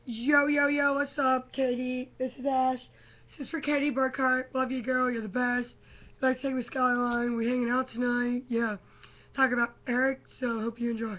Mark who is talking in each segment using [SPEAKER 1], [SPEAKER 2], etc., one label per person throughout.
[SPEAKER 1] Yo, yo, yo, what's up, Katie? This is Ash. This is for Katie Burkhart. Love you, girl. You're the best. You like to take me Skyline. We hanging out tonight. Yeah. Talking about Eric, so hope you enjoy.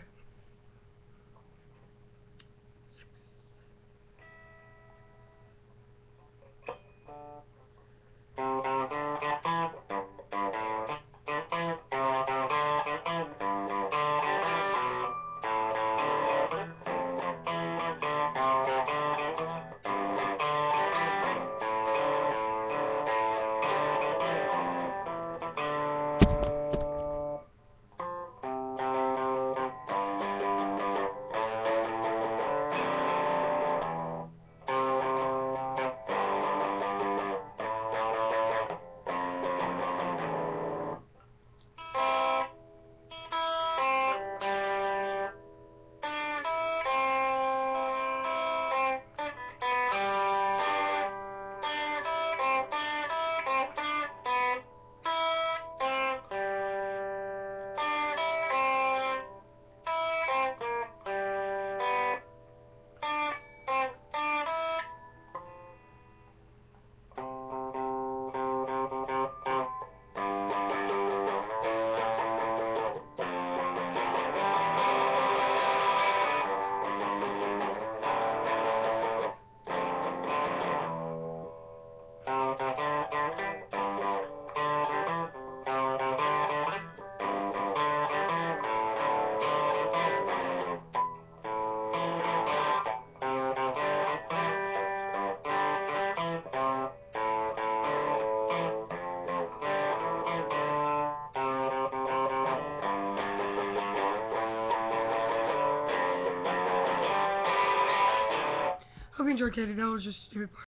[SPEAKER 1] Hope you enjoyed, Katie. That was just a stupid part.